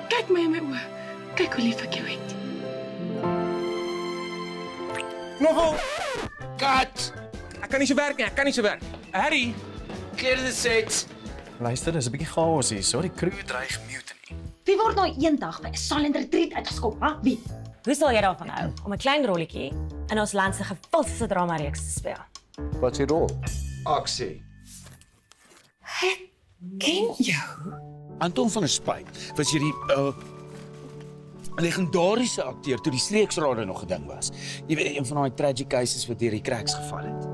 Kyk my in my oë. Kyk hoe lief ek jou het. Novel! Kat! Ek kan nie so werk nie, ek kan nie so werk. Harry! Clear the set. Luister, dis 'n bietjie chaos hier. So die crew dreig mutiny. Wie word nou eendag by 'n silent retreat uitgeskop, hè? Wie? Hoe sal jy daarvan hou om 'n klein rolletjie in ons land se gewildste dramareeks te speel? Wat se rol? Aksie. Ken jou? Anton van der Spyt was hierdie legendariese akteur toe die streeksrade nog 'n ding was. Jy weet, een van daai tragic cases wat deur die cracks geval het.